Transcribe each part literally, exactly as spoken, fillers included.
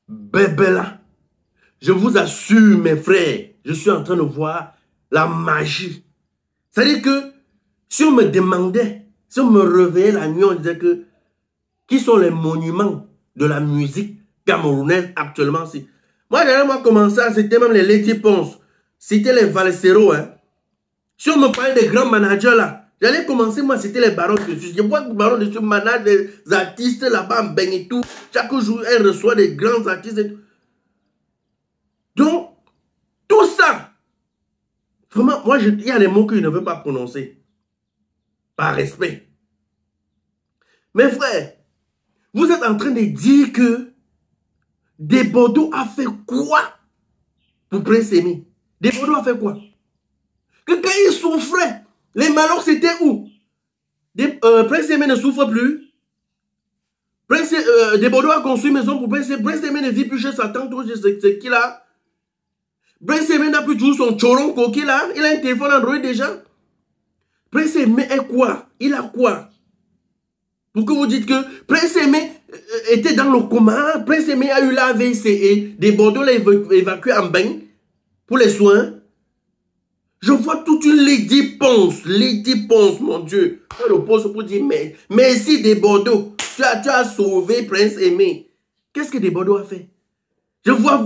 bébé là, je vous assure, mes frères, je suis en train de voir la magie. C'est-à-dire que si on me demandait, si on me réveillait la nuit, on disait que qui sont les monuments de la musique camerounaise actuellement. Si. Moi, j'avais moi commencé, c'était même les Lady Ponce, c'était les Valsero. Hein. Si on me parlait des grands managers là, j'allais commencer, moi, c'était les barons de Suisse. Je vois que les barons de Suisse managent des artistes là-bas en baigne et tout. Chaque jour, elle reçoit des grands artistes et tout. Donc, tout ça, vraiment, moi, il y a des mots que je ne veux pas prononcer. Par respect. Mes frères, vous êtes en train de dire que Desbordeaux a fait quoi pour Prince Aimé? Desbordeaux a fait quoi? Que quand il souffrait, les malheurs c'était où? Des, euh, Prince Aimé ne souffre plus. Prince, euh, Desbordeaux a construit une maison pour Prince Aimé. Prince Aimé ne vit plus chez sa tante, c'est qui là? Prince Aimé n'a plus toujours son choron coquille là. Il a un téléphone Android déjà. Prince Aimé est quoi? Il a quoi? Pour que vous dites que Prince Aimé était dans le coma. Prince Aimé a eu l'A V C et Desbordeaux l'a évacué en bain pour les soins. Je vois toute une Lady Ponce. Lady Ponce, mon Dieu. Je le pose pour dire mais, merci Desbordeaux. Tu as, tu as sauvé Prince Aimé. Qu'est-ce que Desbordeaux a fait? Je vois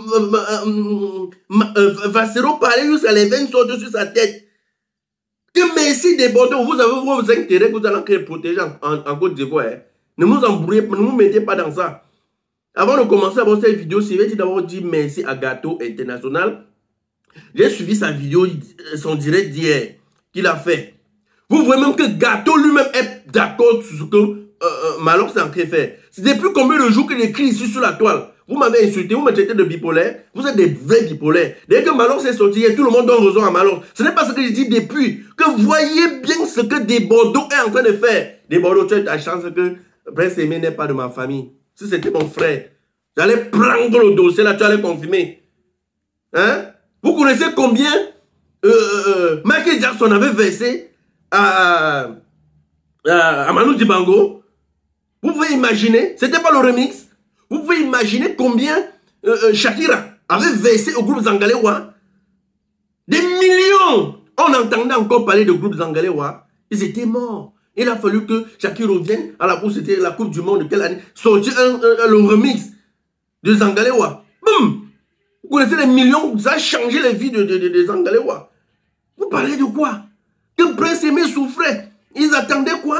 Valsero parler jusqu'à les veines sortent sur sa tête. Que merci Desbordeaux, vous avez vos intérêts que vous allez protéger en, en, en Côte d'Ivoire. Hein. Ne vous embrouillez, ne vous mettez pas dans ça. Avant de commencer à voir cette vidéo, si vous d'abord dire merci à Gâteau International. J'ai suivi sa vidéo, son direct d'hier qu'il a fait. Vous voyez même que Gâteau lui-même est d'accord sur ce que euh, euh, Malox est en train de faire. C'est depuis combien de jours qu'il écrit ici sur la toile. Vous m'avez insulté, vous me traitez de bipolaire. Vous êtes des vrais bipolaires. Dès que Malox est sorti, tout le monde donne raison à Malox. Ce n'est pas ce que je dis depuis. Que voyez bien ce que Desbordeaux est en train de faire. Desbordeaux, tu as la chance que Prince Aimé n'est pas de ma famille. Si c'était mon frère, j'allais prendre le dossier là, tu allais confirmer. Hein? Vous connaissez combien euh, euh, Michael Jackson avait versé à, à, à Manu Dibango? Vous pouvez imaginer, c'était pas le remix. Vous pouvez imaginer combien euh, euh, Shakira avait versé au groupe Zangalewa. Des millions. On entendait encore parler du groupe Zangalewa. Ils étaient morts. Il a fallu que Shakira revienne à la coupe, c'était la Coupe du Monde de quelle année? Sortir un, un, le remix de Zangalewa. Boum! Vous connaissez les millions, ça a changé les vies de, de, de, de Zangalewa. Vous parlez de quoi? Que Prince Aimé souffrait. Ils attendaient quoi?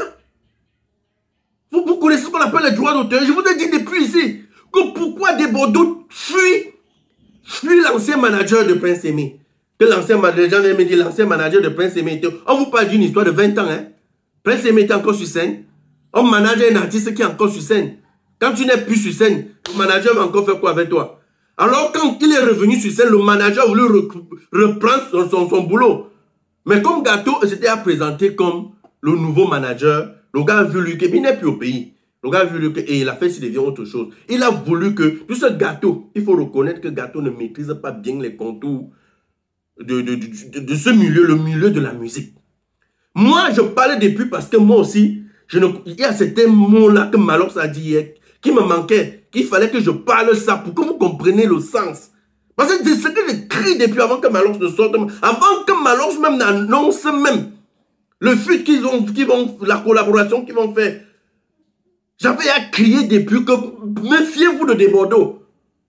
Vous, vous connaissez ce qu'on appelle les droits d'auteur. Je vous ai dit depuis ici que pourquoi Desbordeaux fuit, fuit l'ancien manager de Prince Aimé. Que l'ancien manager, me dit l'ancien manager de Prince Aimé était. On vous parle d'une histoire de vingt ans. Hein? Prince Aimé était encore sur scène. On manage un artiste qui est encore sur scène. Quand tu n'es plus sur scène, le manager va encore faire quoi avec toi? Alors quand il est revenu sur scène, le manager a voulu reprendre son, son, son boulot. Mais comme Gâteau s'était présenté comme le nouveau manager, le gars a voulu que, il n'est plus au pays. Le gars a voulu que, et il a fait s'il devient autre chose. Il a voulu que, tout ce Gâteau, il faut reconnaître que Gâteau ne maîtrise pas bien les contours de, de, de, de, de ce milieu, le milieu de la musique. Moi, je parlais depuis parce que moi aussi, je ne, il y a certains mots-là que Malox a dit hier, qui me manquaient, qu'il fallait que je parle ça pour que vous compreniez le sens. Parce que c'est ce que je crie depuis avant que Malox ne sorte, avant que Malox même n'annonce même le fut qu'ils ont, qu'ils vont, la collaboration qu'ils vont faire. J'avais à crier depuis que, méfiez-vous de Desbordeaux.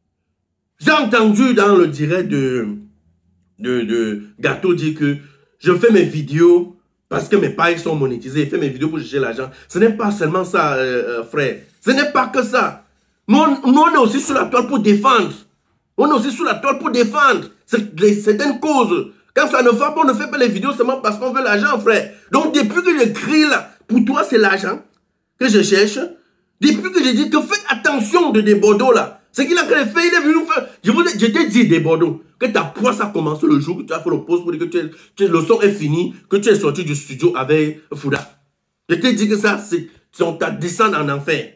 J'ai entendu dans le direct de, de, de Gâteau dire que je fais mes vidéos parce que mes pages sont monétisées. Je fais mes vidéos pour chercher l'argent. Ce n'est pas seulement ça, euh, frère. Ce n'est pas que ça. Nous, nous, on est aussi sur la toile pour défendre. On est aussi sur la toile pour défendre certaines causes. Quand ça ne va pas, on ne fait pas les vidéos seulement parce qu'on veut l'argent, frère. Donc, depuis que je crie là, pour toi, c'est l'argent que je cherche. Depuis que je dis que faites attention de Desbordeaux là. Ce qu'il a fait, il est venu faire. Je, vous, je t'ai dit, Desbordeaux, que ta poisse a commencé le jour que tu as fait le post pour dire que tu es, tu, le son est fini, que tu es sorti du studio avec Fouda. Je t'ai dit que ça, c'est ta descente en enfer.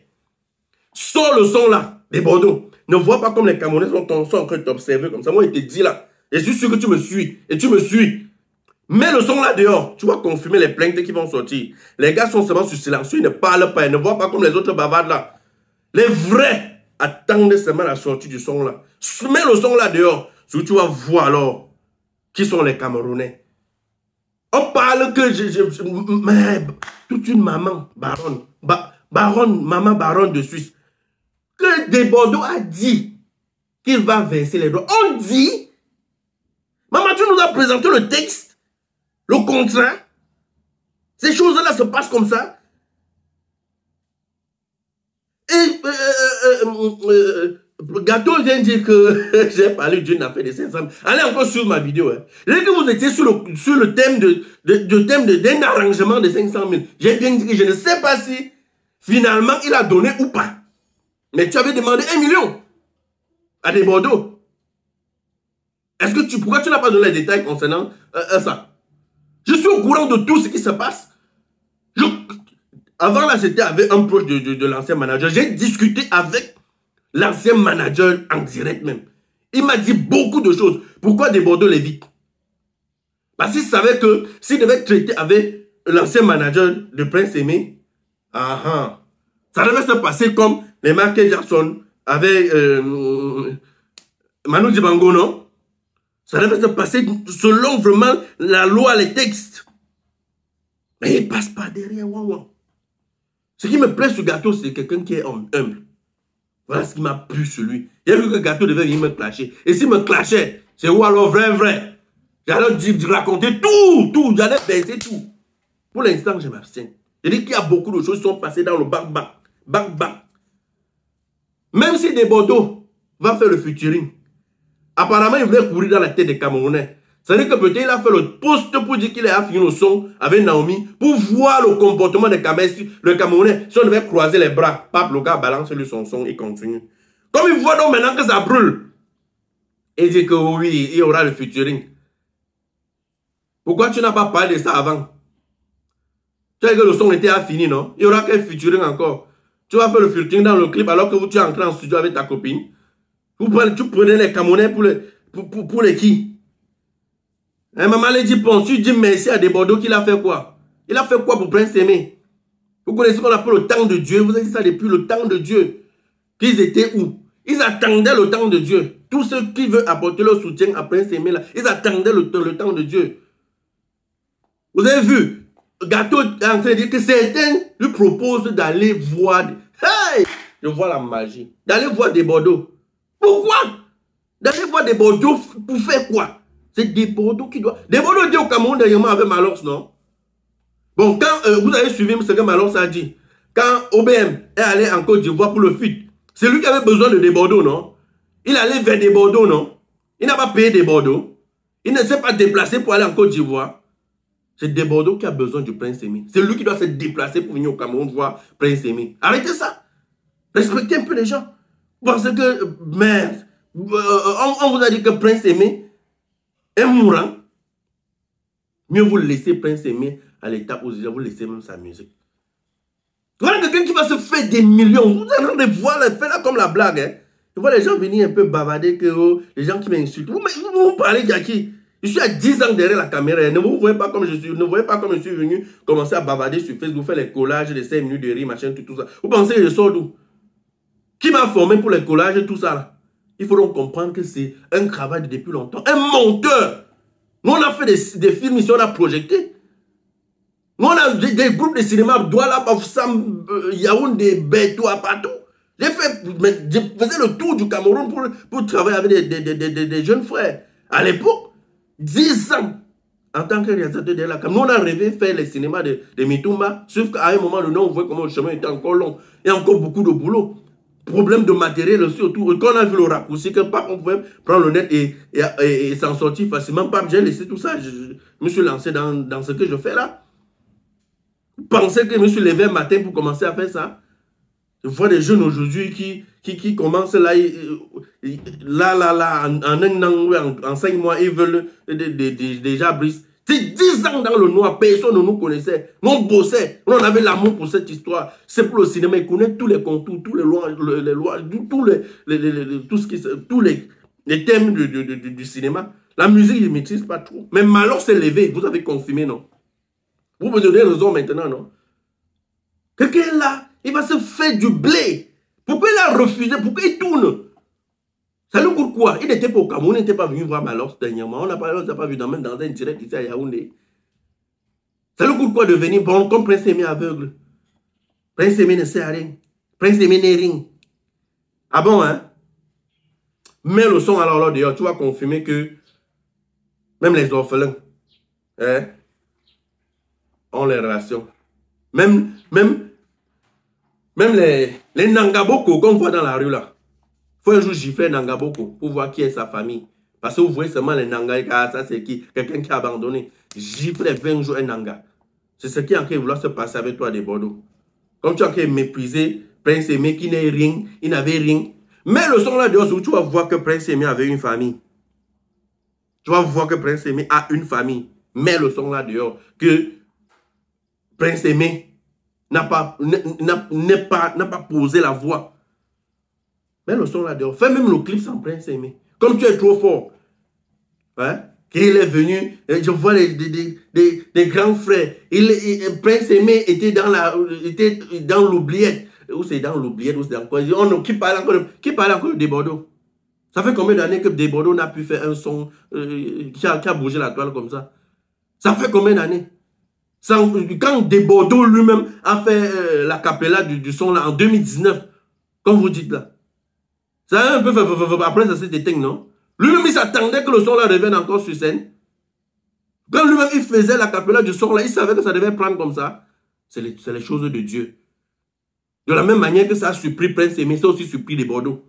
Sors le son là, Desbordeaux. Ne vois pas comme les Camerounais sont, sont en train de t'observer comme ça. Moi, il te dit là. Je suis sûr que tu me suis. Et tu me suis. Mets le son là dehors. Tu vas confirmer les plaintes qui vont sortir. Les gars sont seulement sur silencieux. Ils ne parlent pas. Ils ne voient pas comme les autres bavards là. Les vrais attendez seulement la sortie du son là. Mets le son là dehors. Si tu vas voir alors qui sont les Camerounais. On parle que je, je, je mais, toute une maman baronne, ba, baronne, maman baronne de Suisse, que Desbordeaux a dit qu'il va verser les droits. On dit, maman, tu nous as présenté le texte, le contrat. Ces choses-là se passent comme ça. Et euh, euh, euh, euh, Gâteau vient dire que j'ai parlé d'une affaire de cinq cents. Allez encore sur ma vidéo. Hein. Dès que vous étiez sur le, sur le thème de, de, de thème de, d'un arrangement de cinq cent mille, j'ai bien dit que je ne sais pas si finalement il a donné ou pas. Mais tu avais demandé un million à Desbordeaux. Est-ce que tu, pourquoi tu n'as pas donné les détails concernant euh, ça? Je suis au courant de tout ce qui se passe. Je, avant là, j'étais avec un proche de, de, de l'ancien manager. J'ai discuté avec l'ancien manager en direct même. Il m'a dit beaucoup de choses. Pourquoi Desbordeaux l'évite? Parce qu'il savait que s'il devait traiter avec l'ancien manager de Prince Aimé, ah, ah, ça devait se passer comme les Michael Jackson avec euh, Manu Dibango, non? Ça devait se passer selon vraiment la loi, les textes. Mais il ne passe pas derrière. Wow, wow. Ce qui me plaît sur Gâteau, c'est quelqu'un qui est humble. Voilà ce qui m'a plu sur lui. Il a vu que Gâteau devait venir me clasher. Et s'il me clashait, c'est où alors vrai, vrai. J'allais dire, raconter tout, tout. J'allais baisser tout. Pour l'instant, je m'abstiens. Je dis qu'il y a beaucoup de choses qui sont passées dans le bac-bac. Bac-bac. Même si Desbordeaux va faire le featuring, apparemment, il voulait courir dans la tête des Camerounais. C'est-à-dire que peut-être il a fait le poste pour dire qu'il a fini le son avec Naomi pour voir le comportement des Camerounais. Le Camerounais, si on devait croiser les bras, pape, le gars balance lui son son et continue. Comme il voit donc maintenant que ça brûle, il dit que oui, il y aura le featuring. Pourquoi tu n'as pas parlé de ça avant? Tu sais que le son était fini, non? Il y aura quel featuring encore? Tu vas faire le featuring dans le clip alors que tu es entré en studio avec ta copine. Vous prenez, tu prenais les Camerounais pour les, pour, pour, pour les qui? Hein, maman lui dit, bon, tu dis merci à Desbordeaux qu'il a fait quoi? Il a fait quoi pour Prince Aimé? Vous connaissez ce qu'on appelle le temps de Dieu. Vous avez dit ça depuis le temps de Dieu. Qu'ils étaient où? Ils attendaient le temps de Dieu. Tous ceux qui veulent apporter leur soutien à Prince Aimé, là, ils attendaient le, le temps de Dieu. Vous avez vu? Gâteau est en train de dire que certains lui proposent d'aller voir. Hey! Je vois la magie. D'aller voir Desbordeaux. Pourquoi? D'aller voir Desbordeaux pour faire quoi? C'est Desbordeaux qui doit... Desbordeaux dit au Cameroun dernièrement avec Malors, non? Bon, quand euh, vous avez suivi ce que Malors a dit, quand O B M est allé en Côte d'Ivoire pour le feat, c'est lui qui avait besoin de Desbordeaux, non? Il allait vers Desbordeaux, non? Il n'a pas payé Desbordeaux. Il ne s'est pas déplacé pour aller en Côte d'Ivoire. C'est Desbordeaux qui a besoin du Prince Aimé. C'est lui qui doit se déplacer pour venir au Cameroun voir Prince Aimé. Arrêtez ça. Respectez un peu les gens. Parce que, merde, euh, on, on vous a dit que Prince Aimé est mourant. Mieux vous laissez Prince Aimé à l'état où vous laissez même sa musique. Voilà quelqu'un qui va se faire des millions. Vous êtes en train de voir les faits là comme la blague. Hein? Je vois les gens venir un peu bavarder, que oh, les gens qui m'insultent. Vous, vous, vous parlez de qui? Je suis à dix ans derrière la caméra. Ne vous voyez pas comme je suis, ne voyez pas comme je suis venu commencer à bavarder sur Facebook, faire les collages, les cinq minutes de rire, machin, tout, tout ça. Vous pensez que je sors d'où? Qui m'a formé pour les collages et tout ça là? Il faut donc comprendre que c'est un travail de depuis longtemps. Un monteur. Nous, on a fait des, des films ici, on a projeté. Nous, on a des, des groupes de cinéma, Douala, Bafoussam, euh, Yaoundé, Beto, partout. J'ai fait, je faisais le tour du Cameroun pour, pour travailler avec des, des, des, des, des jeunes frères. À l'époque, dix ans, en tant que réalisateur de la caméra, nous, on a rêvé faire les cinémas de, de Mitumba, sauf qu'à un moment donné, on voit comment le chemin était encore long. Il y a encore beaucoup de boulot. Problème de matériel aussi autour. Quand on a vu le raccourci, que pas on pouvait prendre le net et, et, et, et s'en sortir facilement, pas j'ai laissé tout ça. Je, je me suis lancé dans, dans ce que je fais là. Vous pensez que je me suis levé un matin pour commencer à faire ça? Je vois des jeunes aujourd'hui qui, qui, qui commencent là, là, là, là, en, en un an, en, en cinq mois, ils veulent de, de, de, de, déjà briser. C'est dix ans dans le noir, personne ne nous connaissait. Nous, on bossait, on avait l'amour pour cette histoire. C'est pour le cinéma, ils connaissent tous les contours, tous les lois, les lois, tous les, les, les, les, tout ce qui, tous les, les thèmes du, du, du, du cinéma. La musique, je ne maîtrise pas trop. Mais Malors s'est levé, vous avez confirmé, non? Vous me donnez raison maintenant, non? Quelqu'un là, il va se faire du blé. Pourquoi il a refusé? Pourquoi il tourne? Ça lui coûte quoi? Il n'était pas au Cameroun, il n'était pas venu voir Malos dernièrement. On n'a pas, pas vu dans, même dans un direct ici à Yaoundé. Ça lui coûte quoi de venir bon, comme Prince Aimé aveugle? Prince Aimé ne sait rien. Prince Aimé n'est rien. Ah bon, hein? Mets le son alors là dehors, tu vas confirmer que même les orphelins hein, ont les relations. Même, même, même les, les Nangaboko qu'on voit dans la rue là. Il faut un jour gifler Nangaboko pour voir qui est sa famille. Parce que vous voyez seulement les Nanga, ah, ça c'est qui? Quelqu'un qui a abandonné. Gifler vingt jours un Nanga. C'est ce qui est en train de vouloir se passer avec toi des Bordeaux. Comme tu es en train de mépriser Prince Aimé qui n'est rien, il n'avait rien. Mais le son là dehors, où tu vas voir que Prince Aimé avait une famille. Tu vas voir que Prince Aimé a une famille. Mais le son là dehors, que Prince Aimé n'a pas, n'est pas, n'a pas posé la voix. Mais le son là dehors, fais même le clip sans Prince Aimé. Comme tu es trop fort. Hein? Qu'il est venu, je vois les, des, des, des grands frères. Il, il, Prince Aimé était dans la, était dans l'oubliette. Ou c'est dans l'oubliette, ou c'est dans quoi? On, qui parle encore de, qui parle encore de Bordeaux? Ça fait combien d'années que Des Bordeaux n'a pu faire un son euh, qui, a, qui a bougé la toile comme ça? Ça fait combien d'années? Quand Des Bordeaux lui-même a fait euh, la capella du, du son là en deux mille dix-neuf, comme vous dites là. Ça a un peu fait, après ça s'est éteint, non? Lui-même il s'attendait que le son là revienne encore sur scène. Quand lui-même il faisait la capella du son là, il savait que ça devait prendre comme ça. C'est les, les choses de Dieu. De la même manière que ça a surpris Prince Aimé, ça a aussi surpris les Bordeaux.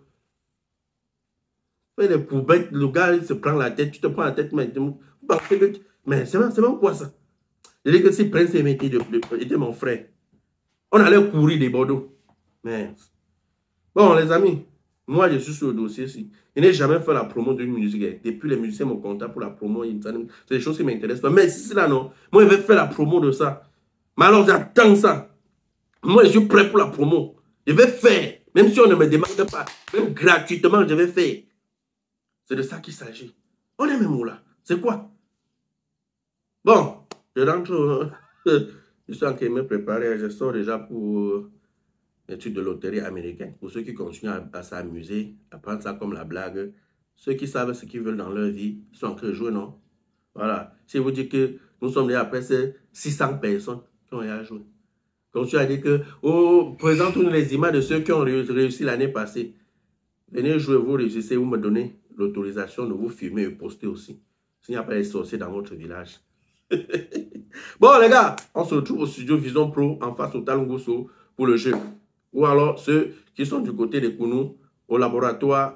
Les poubelles, le gars il se prend la tête, tu te prends la tête, mais, mais c'est même quoi ça? Je dis que si Prince Aimé était, était mon frère, on allait courir des Bordeaux. Mais bon les amis, moi je suis sur le dossier ici. Je n'ai jamais fait la promo d'une musique. Depuis les musiciens me contactent pour la promo, c'est des choses qui m'intéressent. Mais si c'est là non, moi je vais faire la promo de ça. Mais alors j'attends ça. Moi, je suis prêt pour la promo. Je vais faire. Même si on ne me demande pas. Même gratuitement, je vais faire. C'est de ça qu'il s'agit. On est même où là? C'est quoi? Bon, je rentre. Je suis en train de me préparer. Je sors déjà pour l'étude de loterie américaine. Pour ceux qui continuent à, à s'amuser, à prendre ça comme la blague. Ceux qui savent ce qu'ils veulent dans leur vie, ils sont en train de jouer, non? Voilà. Si vous dites que nous sommes déjà après six cents personnes qui ont à jouer. Comme tu as dit que, oh, présente-nous les images de ceux qui ont réussi l'année passée. Venez jouer, vous réussissez, vous me donnez l'autorisation de vous filmer et poster aussi. S'il n'y a pas les sorciers dans votre village. Bon, les gars, on se retrouve au studio Vision Pro en face au Talungoso pour le jeu. Ou alors ceux qui sont du côté des Kounou, au laboratoire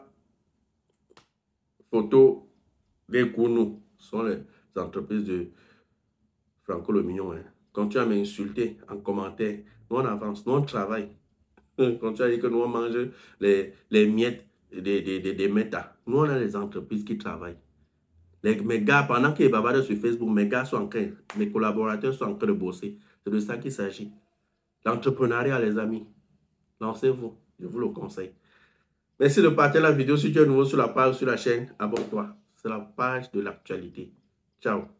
photo des Kounou. Ce sont les entreprises de Franco Le Mignon. Hein. Quand tu as m'insulté en commentaire, nous on avance, nous on travaille. Quand tu as dit que nous on mange les, les miettes des, des, des, des métas, nous on a les entreprises qui travaillent. Les, mes gars, pendant qu'ils bavardent sur Facebook, mes gars sont en train, mes collaborateurs sont en train de bosser. C'est de ça qu'il s'agit. L'entrepreneuriat, les amis, lancez-vous, je vous le conseille. Merci de partager la vidéo. Si tu es nouveau sur la page, sur la chaîne, abonne-toi. C'est la page de l'actualité. Ciao.